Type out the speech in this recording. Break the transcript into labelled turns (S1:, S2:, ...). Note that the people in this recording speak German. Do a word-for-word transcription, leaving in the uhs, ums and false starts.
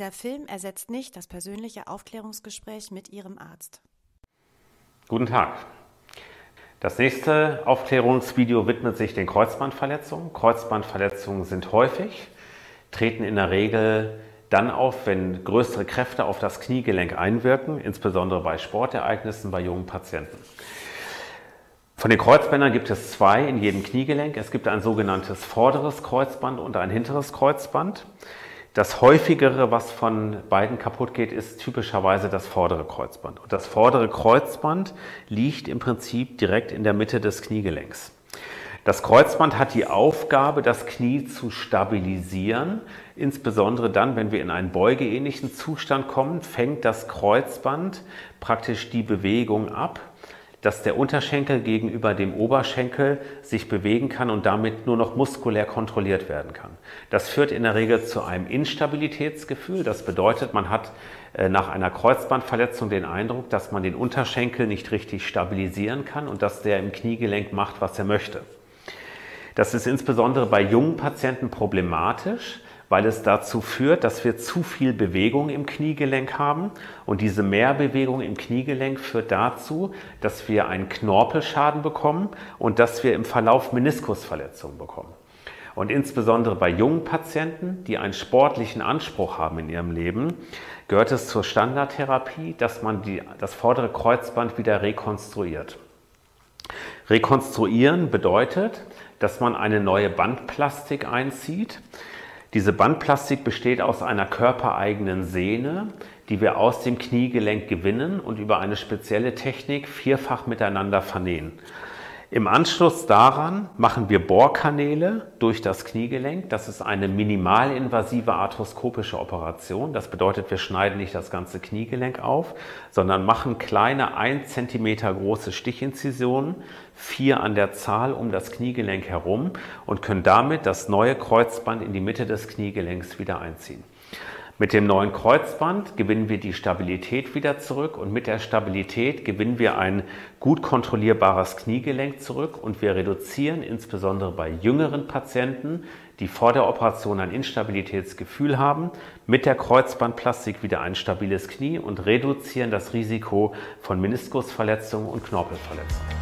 S1: Dieser Film ersetzt nicht das persönliche Aufklärungsgespräch mit Ihrem Arzt.
S2: Guten Tag. Das nächste Aufklärungsvideo widmet sich den Kreuzbandverletzungen. Kreuzbandverletzungen sind häufig, treten in der Regel dann auf, wenn größere Kräfte auf das Kniegelenk einwirken, insbesondere bei Sportereignissen, bei jungen Patienten. Von den Kreuzbändern gibt es zwei in jedem Kniegelenk. Es gibt ein sogenanntes vorderes Kreuzband und ein hinteres Kreuzband. Das häufigere, was von beiden kaputt geht, ist typischerweise das vordere Kreuzband. Und das vordere Kreuzband liegt im Prinzip direkt in der Mitte des Kniegelenks. Das Kreuzband hat die Aufgabe, das Knie zu stabilisieren. Insbesondere dann, wenn wir in einen beugeähnlichen Zustand kommen, fängt das Kreuzband praktisch die Bewegung ab, dass der Unterschenkel gegenüber dem Oberschenkel sich bewegen kann und damit nur noch muskulär kontrolliert werden kann. Das führt in der Regel zu einem Instabilitätsgefühl. Das bedeutet, man hat nach einer Kreuzbandverletzung den Eindruck, dass man den Unterschenkel nicht richtig stabilisieren kann und dass der im Kniegelenk macht, was er möchte. Das ist insbesondere bei jungen Patienten problematisch, weil es dazu führt, dass wir zu viel Bewegung im Kniegelenk haben. Und diese Mehrbewegung im Kniegelenk führt dazu, dass wir einen Knorpelschaden bekommen und dass wir im Verlauf Meniskusverletzungen bekommen. Und insbesondere bei jungen Patienten, die einen sportlichen Anspruch haben in ihrem Leben, gehört es zur Standardtherapie, dass man die, das vordere Kreuzband wieder rekonstruiert. Rekonstruieren bedeutet, dass man eine neue Bandplastik einzieht. Diese Bandplastik besteht aus einer körpereigenen Sehne, die wir aus dem Kniegelenk gewinnen und über eine spezielle Technik vierfach miteinander vernähen. Im Anschluss daran machen wir Bohrkanäle durch das Kniegelenk. Das ist eine minimalinvasive arthroskopische Operation. Das bedeutet, wir schneiden nicht das ganze Kniegelenk auf, sondern machen kleine ein Zentimeter große Stichinzisionen, vier an der Zahl um das Kniegelenk herum und können damit das neue Kreuzband in die Mitte des Kniegelenks wieder einziehen. Mit dem neuen Kreuzband gewinnen wir die Stabilität wieder zurück und mit der Stabilität gewinnen wir ein gut kontrollierbares Kniegelenk zurück und wir reduzieren insbesondere bei jüngeren Patienten, die vor der Operation ein Instabilitätsgefühl haben, mit der Kreuzbandplastik wieder ein stabiles Knie und reduzieren das Risiko von Meniskusverletzungen und Knorpelverletzungen.